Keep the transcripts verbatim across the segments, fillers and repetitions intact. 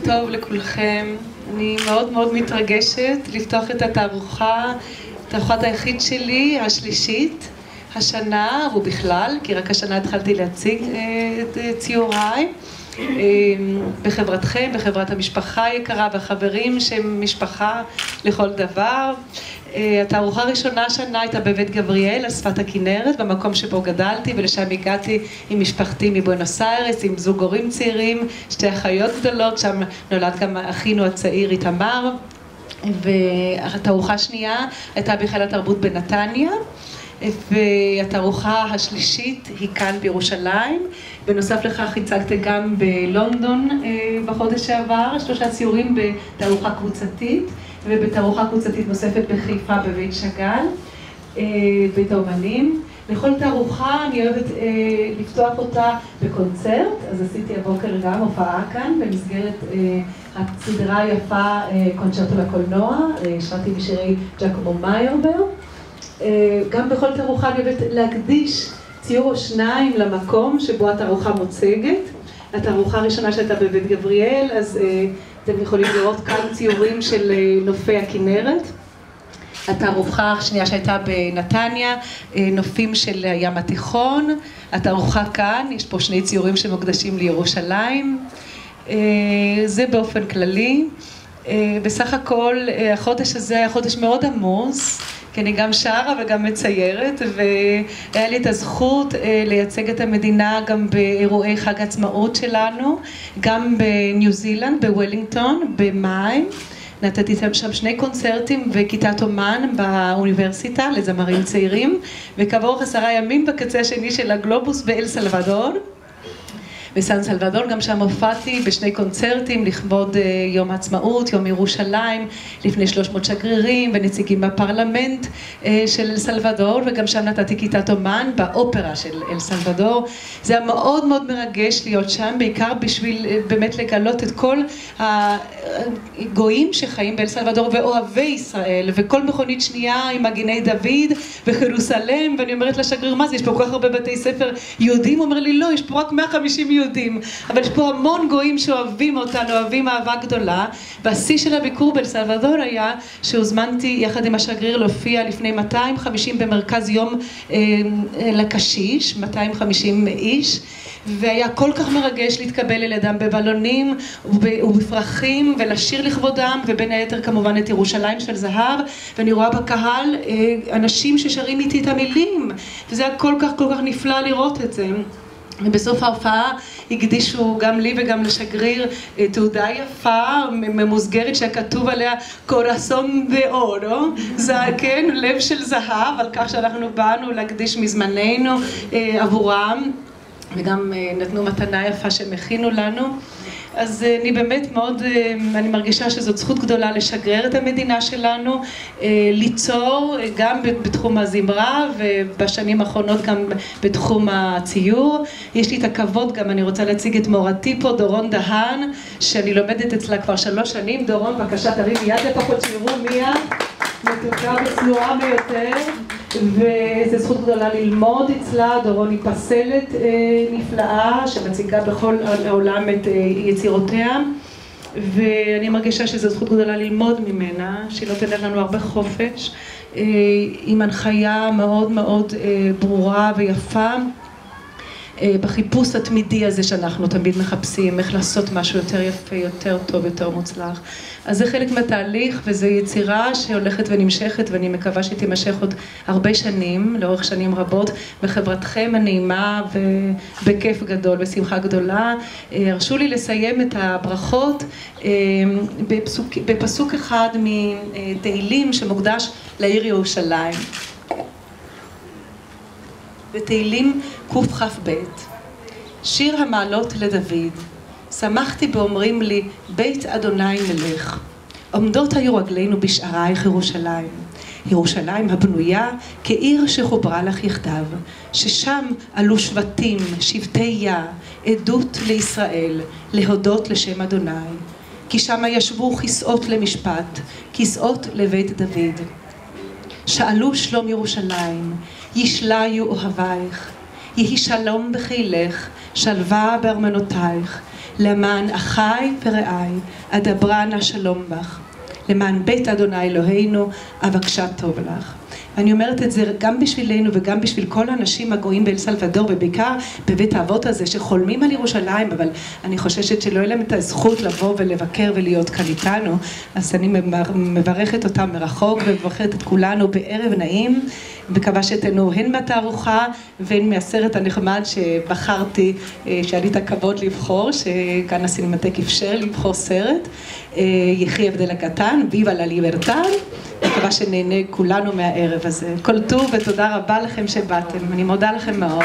טוב לכולכם. אני מאוד מאוד מתרגשת לפתוח את התערוכה, תערוכת היחיד שלי, השלישית, השנה ובכלל, כי רק השנה התחלתי להציג את ציוריי. בחברתכם, בחברת המשפחה היקרה והחברים שהם משפחה לכל דבר. התערוכה הראשונה השנה הייתה בבית גבריאל על שפת הכנרת, במקום שבו גדלתי, ולשם הגעתי עם משפחתי מבואנוס איירס, עם זוג הורים צעירים, שתי אחיות גדולות, שם נולד גם אחינו הצעיר איתמר. והתערוכה השנייה הייתה בהיכל התרבות בנתניה, והתערוכה השלישית היא כאן בירושלים. בנוסף לכך הצגתי גם בלונדון בחודש שעבר, שלושה ציורים בתערוכה קבוצתית, ובתערוכה קבוצתית נוספת בחיפה בבית שאגאל, בית האומנים. לכל תערוכה אני אוהבת לפתוח אותה בקונצרט, אז עשיתי הבוקר גם הופעה כאן במסגרת הסדרה היפה קונצ'רטו לקולנוע, שרתי בשירי ג'קומו מיירבר. גם בכל תערוכה אני אוהבת להקדיש ציור או שניים למקום שבו התערוכה מוצגת. התערוכה הראשונה שהייתה בבית גבריאל, אז אתם יכולים לראות כאן ציורים של נופי הכנרת. התערוכה השנייה שהייתה בנתניה, נופים של הים התיכון. התערוכה כאן, יש פה שני ציורים שמוקדשים לירושלים. זה באופן כללי. בסך הכל החודש הזה היה חודש מאוד עמוס, כי אני גם שרה וגם מציירת, והיה לי את הזכות לייצג את המדינה גם באירועי חג העצמאות שלנו, גם בניו זילנד, בוולינגטון, במאי. נתתי שם שני קונצרטים וכיתת אומן באוניברסיטה לזמרים צעירים, וכעבור עשרה ימים בקצה השני של הגלובוס באל סלבדור. בסן סלבדור, גם שם הופעתי בשני קונצרטים לכבוד יום העצמאות, יום ירושלים, לפני שלוש מאות שגרירים ונציגים בפרלמנט של אל סלבדור, וגם שם נתתי כיתת אומן באופרה של אל סלבדור. זה היה מאוד מאוד מרגש להיות שם, בעיקר בשביל באמת לגלות את כל הגויים שחיים באל סלבדור ואוהבי ישראל, וכל מכונית שנייה עם מגיני דוד וחירוסלם, ואני אומרת לשגריר, מה זה, יש פה כל כך הרבה בתי ספר יהודים? הוא אומר לי, לא, יש פה רק מאה וחמישים יהודים. אבל יש פה המון גויים שאוהבים אותנו, אוהבים אהבה גדולה. והשיא של הביקור באל סלבדור היה שהוזמנתי יחד עם השגריר להופיע לפני מאתיים וחמישים במרכז יום אה, לקשיש, מאתיים וחמישים איש, והיה כל כך מרגש להתקבל אל ידם בבלונים ובפרחים ולשיר לכבודם, ובין היתר כמובן את ירושלים של זהב, ואני רואה בקהל אה, אנשים ששרים איתי את המילים, וזה היה כל כך כל כך נפלא לראות את זה. ובסוף ההופעה הקדישו גם לי וגם לשגריר תעודה יפה, ממוסגרת שכתוב עליה קורסון ואורו, זה כן, לב של זהב, על כך שאנחנו באנו להקדיש מזמננו עבורם, וגם נתנו מתנה יפה שהם הכינו לנו. אז אני באמת מאוד, אני מרגישה שזאת זכות גדולה לשגרר את המדינה שלנו, ליצור גם בתחום הזמרה ובשנים האחרונות גם בתחום הציור. יש לי את הכבוד גם, אני רוצה להציג את מורתי פה, דורון דהן, שאני לומדת אצלה כבר שלוש שנים. דורון, בבקשה תרים מיד לפחות שיראו מיד, מתוקה וצנועה ביותר, וזו זכות גדולה ללמוד אצלה. דורון היא פסלת אה, נפלאה שמציגה בכל העולם את אה, יצירותיה, ואני מרגישה שזו זכות גדולה ללמוד ממנה, שהיא נותנת לנו הרבה חופש, אה, עם הנחיה מאוד מאוד אה, ברורה ויפה, בחיפוש התמידי הזה שאנחנו תמיד מחפשים, איך לעשות משהו יותר יפה, יותר טוב, יותר מוצלח. אז זה חלק מהתהליך, וזו יצירה שהולכת ונמשכת, ואני מקווה שתימשך עוד הרבה שנים, לאורך שנים רבות, בחברתכם הנעימה ובכיף גדול, בשמחה גדולה. הרשו לי לסיים את הברכות בפסוק, בפסוק אחד מתהילים שמוקדש לעיר ירושלים. בתהילים קכ"ב, שיר המעלות לדוד, שמחתי באומרים לי, בית אדוני נלך. עומדות היו רגלינו בשערייך ירושלים, ירושלים הבנויה כעיר שחוברה לך יחדיו, ששם עלו שבטים, שבטי יה, עדות לישראל, להודות לשם אדוני. כי שם ישבו כסאות למשפט, כסאות לבית דוד. שאלו שלום ירושלים, ישליו אוהבייך, יהי שלום בחילך, שלווה בארמנותייך, למען אחי ורעי, אדברה נא שלום בך. למען בית אדוני אלוהינו, אבקשה טוב לך. אני אומרת את זה גם בשבילנו וגם בשביל כל האנשים הגויים באל סלבדור, ובעיקר בבית האבות הזה שחולמים על ירושלים, אבל אני חוששת שלא יהיה להם את הזכות לבוא ולבקר ולהיות כאן איתנו. אז אני מברכת אותם מרחוק ומברכת את כולנו בערב נעים. מקווה שתנו הן מהתערוכה והן מהסרט הנחמד שבחרתי, שהיה לי את הכבוד לבחור, שכאן הסינמטק אפשר לבחור סרט, יחי הבדל הקטן, ויבה לה ליברטד. מקווה שנהנה כולנו מהערב הזה. כל טוב ותודה רבה לכם שבאתם, אני מודה לכם מאוד.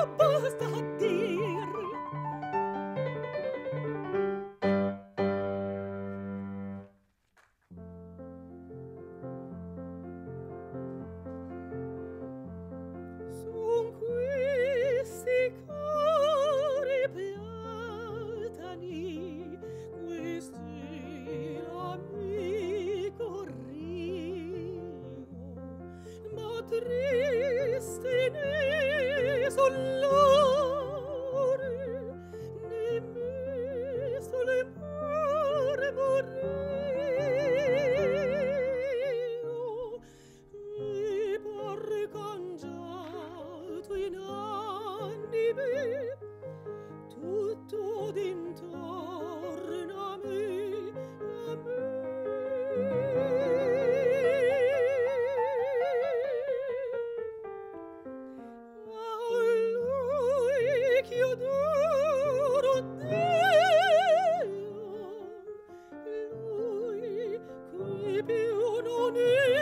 basta a dir. Son questi cori platani, questi l'amico Rio, ma triste ne son l'ore, ne me sole mormoreo, e par cangiato in anime tutto d'intorno a me, a me. A lui che io adoro Dio, lui qui più non è,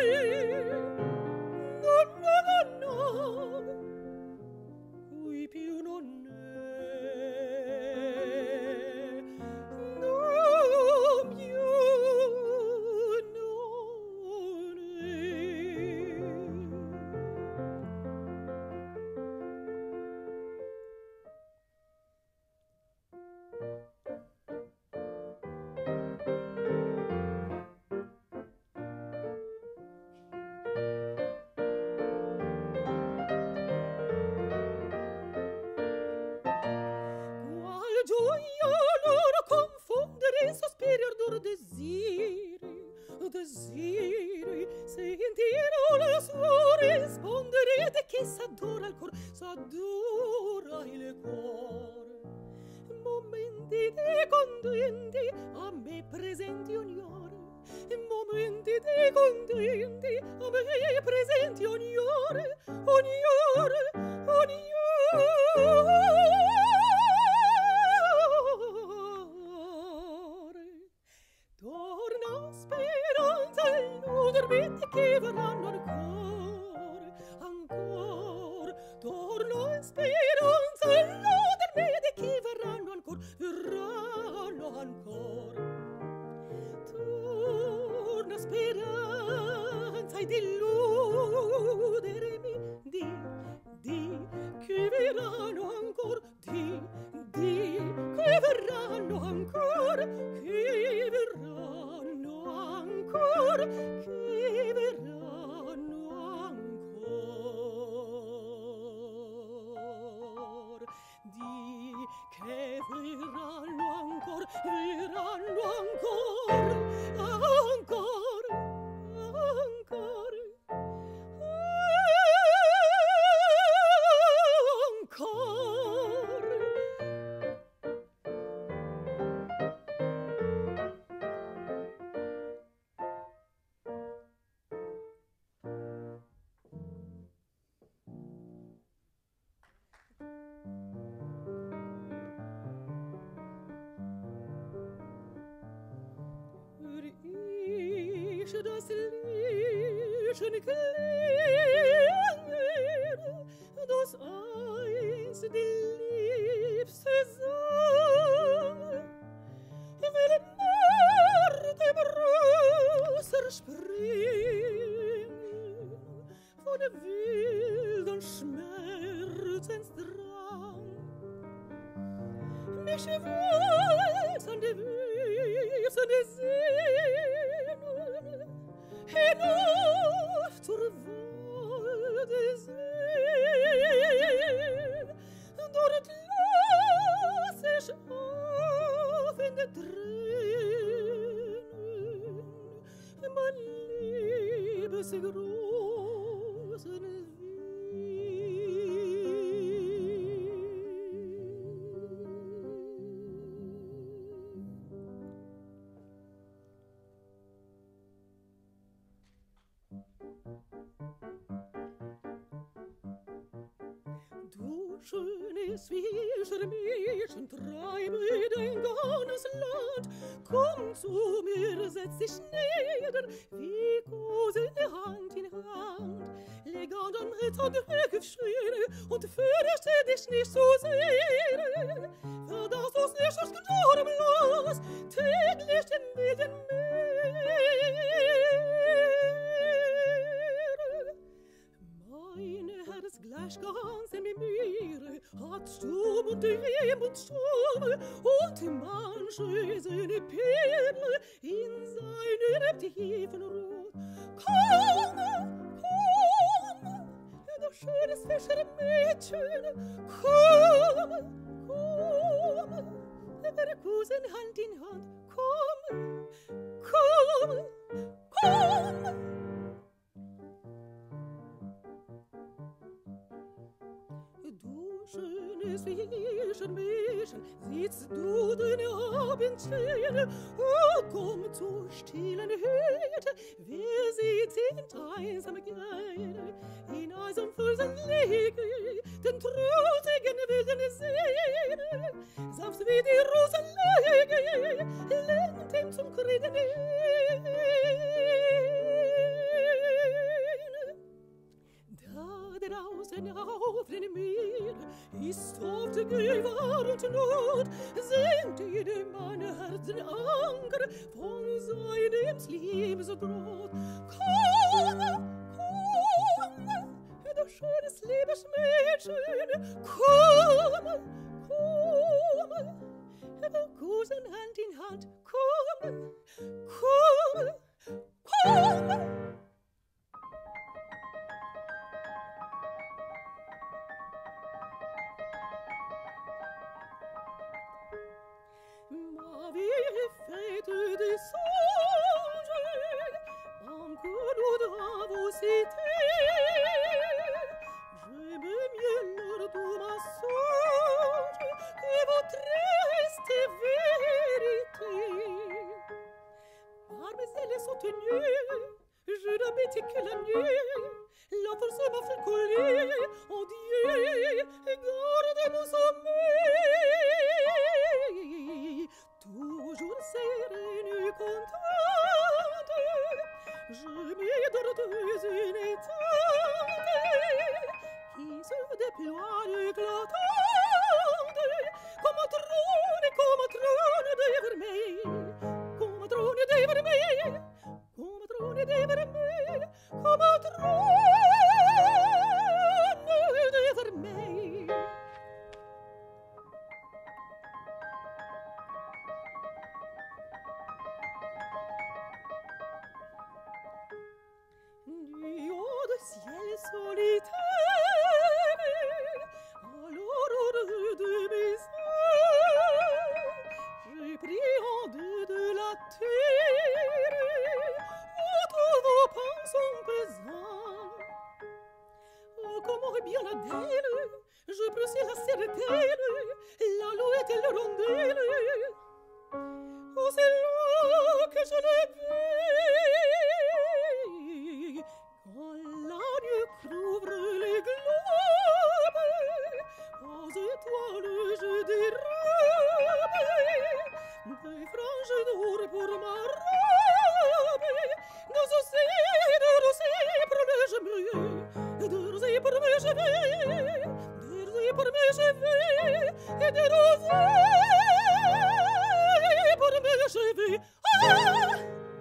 no, no, no, no, qui più non è, non più non è. Qual gioia loro confondere sospiri ardor desiri, desiri, sentirò la sua rispondere de che s'adora il cor, s'adora il cor. Momenti di contenti a me presenti ognore, momenti di contenti a me presenti ognore, ognore, ognore. Torna speranza illudermi che verranno ancora, ancora. Torna speranza illudermi di che verranno ancora, verranno ancora. Torna speranza ed illudermi di, di che verranno ancora, di, di che verranno ancora, che verranno ancora, che verranno ancora, di che verranno ancora, verranno ancora, ancora, ancora, ancora. Riech das Liedchen klingen, das einst die Liebste sang, will nach dem Wasser springen, von dem wilden Schmerzensdrang. Mich wälzt an die wütende Sehnen, hinauf zur Waldesee. Dort lass ich auf in der Tränen mein liebesgroßen Du schönes Fischermädchen, treibe dein ganzes Land. Komm zu mir, setz dich nieder, wir kosen Hand in Hand. Leg an dein Herz an die Schöne und fürchte dich nicht so sehr, für das du's nicht aus gestorben los, täglich den wilden Meer. Mein Herz gleich ganz im Meere hat Sturm und Wehmut Sturm und manche seine Perle in seinen tiefen Rot. Komm, komm, du schönes Fischermädchen, komm, komm, wir kusen Hand in Hand, komm, komm, komm. Schönes Fischermädchen, sitzt du den Abendstern, oh, komm zur stillen Hütte, wir sind einsam gerne, in eisem Felsen liege, den trotzigen wilden Seen, sanft wie die Rosen lege, lernt ihm zum Kriegen ein. Da draußen auf dem Meer ist oft Gefahr und Not, sind die dem mein Herzen Anker von seinem Liebesbrot. Komm, komm, du schönes liebes Mädchen, komm, komm, wir kusen Hand in Hand, komm, komm, komm. Ma vie faite des songes, encore nous devons citer. J'aime mieux l'heure de ma songe que votre triste vérité. Parmi elles soutenues, je n'habite que la nuit, la force m'a fait coller, oh Dieu, garde mon sommeil. Toujours sereine et contente, je m'adore une étante qui se déploie éclatante comme un trône, comme un trône de vermeil, comme un trône de vermeil, comme un trône de vermeil, comme un trône de vermeil. Ciel solitaire, à l'aurore de mes yeux, j'ai pris en deux de la terre, où tous vos pas sont pesants. Oh, comment est bien la delle, je poussais la certelle, l'alouette et le rondelle. Oh, c'est là que je l'ai vu. Quand l'agneau couvre les globes, aux étoiles je dérobe des franges d'or pour ma robe, de rosée, de rosée pour mes cheveux, de rosée pour mes cheveux, de rosée pour mes cheveux, et de rosée pour mes cheveux. Ah!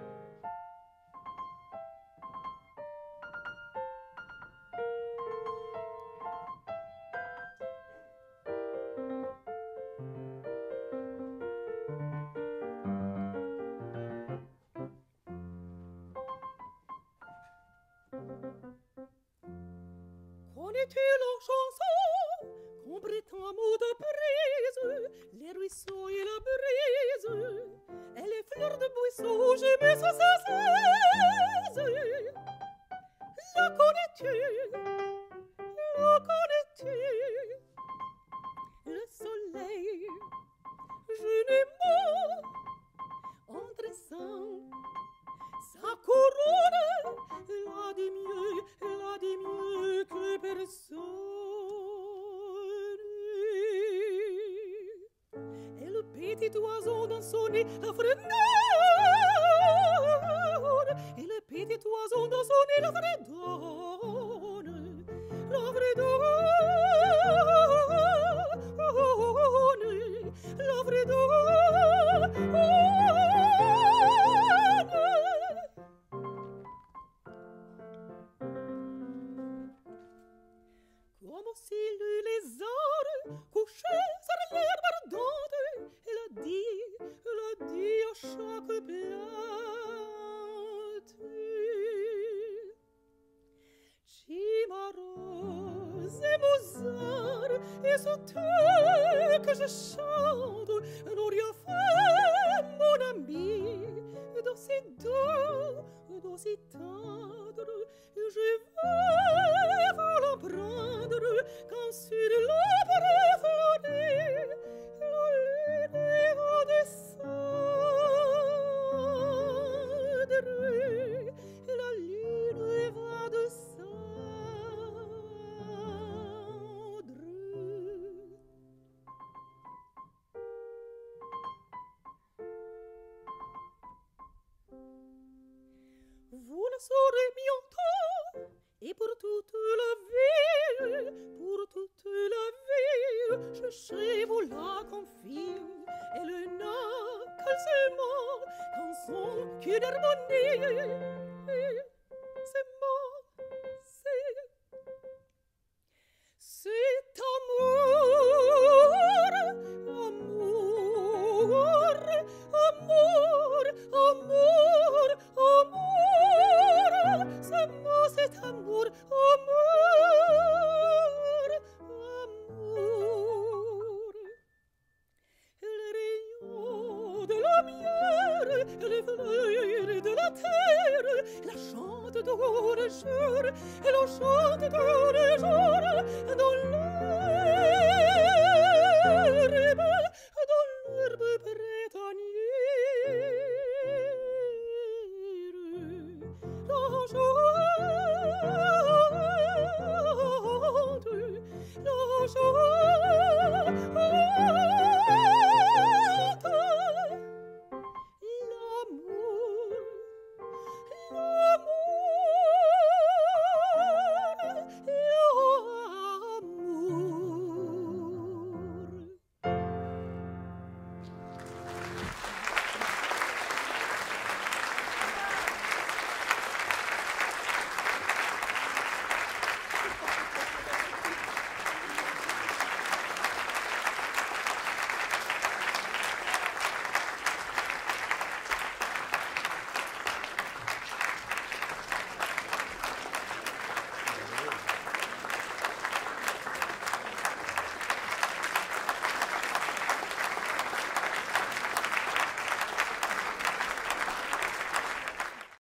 Connais-tu la chanson qu'on prétend mot de prise, les ruisseaux et la brise, et les fleurs de buisson où je me sens aise? La connais-tu? La connais-tu? Le soleil, je n'ai mot entre sang. Sa couronne, la dit mieux, la dit mieux que personne. Et le petit oiseau dans son nid, la fredonne. Et le petit oiseau dans son nid, la fredonne. La fredonne. les arts couchés sur l'herbe ardente. Elle a dit, elle a dit à chaque plante. Cimarosa et Mozart, et c'est que je chante, n'aurait fait mon ami, d'aussi doux, d'aussi tendre, je vais vous l'emprendre, quand sur l'opéra fleurie, la lune va descendre, la lune va descendre. Vous le saurez bientôt, et pour toute la vie, pour toute la vie, je serai vous la confie. Elle n'a qu'un seul mot, qu'un son qu'une harmonie. C'est moi, c'est, c'est amour, amour, amour, amour, amour. C'est moi, c'est amour, amour, amour. Les rayons de la lumière, les fleurs de la terre, la chante tous les jours, et la chante tous les jours, dans l'herbe, dans l'herbe printanière. La chante, la chante.